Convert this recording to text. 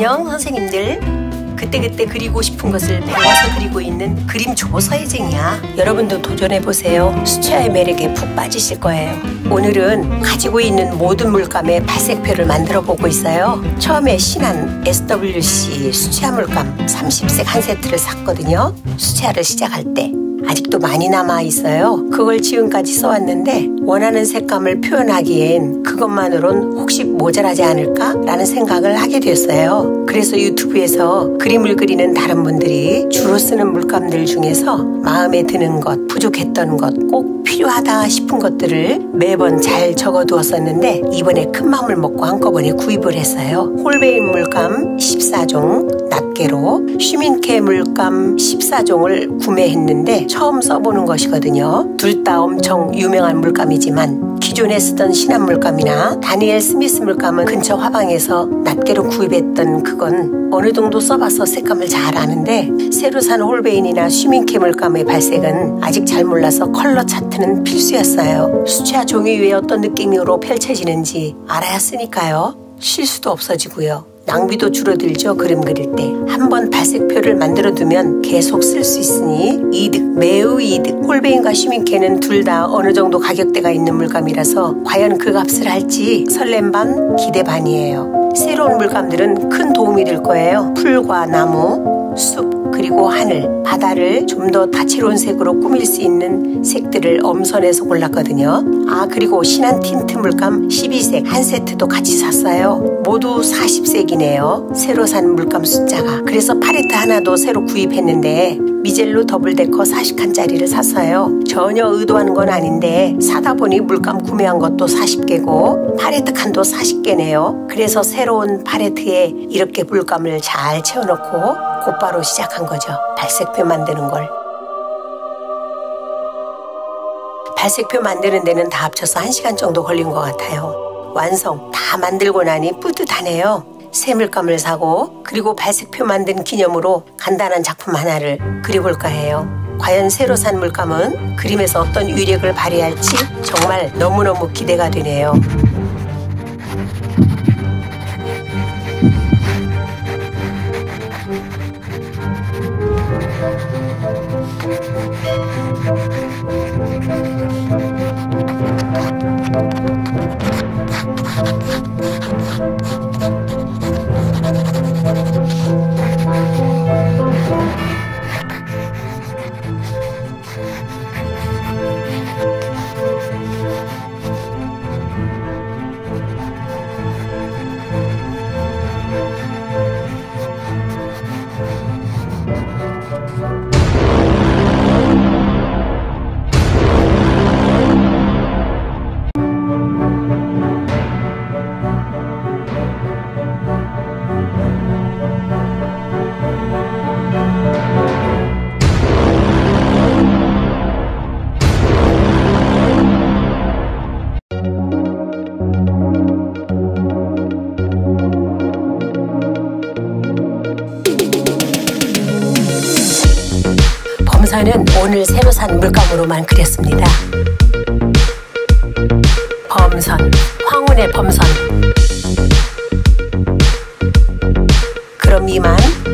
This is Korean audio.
안녕 선생님들. 그때그때 그리고 싶은 것을 배워서 그리고 있는 그림 초보서의 쟁이야. 여러분도 도전해보세요. 수채화의 매력에 푹 빠지실 거예요. 오늘은 가지고 있는 모든 물감의 발색표를 만들어 보고 있어요. 처음에 신한 SWC 수채화 물감 30색 한 세트를 샀거든요. 수채화를 시작할 때 아직도 많이 남아 있어요. 그걸 지금까지 써왔는데 원하는 색감을 표현하기엔 그것만으론 혹시 모자라지 않을까? 라는 생각을 하게 됐어요. 그래서 유튜브에서 그림을 그리는 다른 분들이 주로 쓰는 물감들 중에서 마음에 드는 것, 부족했던 것, 꼭 필요하다 싶은 것들을 매번 잘 적어두었었는데 이번에 큰 마음을 먹고 한꺼번에 구입을 했어요. 홀베인 물감 14종, 낱개로 슈민케 물감 14종을 구매했는데 처음 써보는 것이거든요. 둘 다 엄청 유명한 물감이지만 기존에 쓰던 신한 물감이나 다니엘 스미스 물감은 근처 화방에서 낱개로 구입했던 그건 어느 정도 써봐서 색감을 잘 아는데 새로 산 홀베인이나 슈민케 물감의 발색은 아직 잘 몰라서 컬러 차트는 필수였어요. 수채화 종이 위에 어떤 느낌으로 펼쳐지는지 알아야 쓰니까요. 실수도 없어지고요. 낭비도 줄어들죠. 그림 그릴 때 한번 발색표를 만들어두면 계속 쓸 수 있으니 이득, 매우 이득. 홀베인과 슈민케는 둘 다 어느 정도 가격대가 있는 물감이라서 과연 그 값을 할지 설렘 반 기대 반이에요. 새로운 물감들은 큰 도움이 될 거예요. 풀과 나무, 숲, 그리고 하늘, 바다를 좀 더 다채로운 색으로 꾸밀 수 있는 색들을 엄선해서 골랐거든요. 그리고 신한 틴트 물감 12색 한 세트도 같이 샀어요. 모두 40색이네요. 새로 산 물감 숫자가. 그래서 팔레트 하나도 새로 구입했는데 미젤로 더블데커 40칸짜리를 샀어요. 전혀 의도하는 건 아닌데 사다 보니 물감 구매한 것도 40개고 팔레트 칸도 40개네요. 그래서 새로운 팔레트에 이렇게 물감을 잘 채워놓고 곧바로 시작한 거죠. 발색표 만드는 걸. 발색표 만드는 데는 다 합쳐서 1시간 정도 걸린 것 같아요. 완성 다 만들고 나니 뿌듯하네요. 새 물감을 사고 그리고 발색표 만든 기념으로 간단한 작품 하나를 그려볼까 해요. 과연 새로 산 물감은 그림에서 어떤 위력을 발휘할지 정말 너무너무 기대가 되네요. 범선은 오늘 새로 산 물감으로만 그렸습니다. 범선, 황혼의 범선. 그럼 이만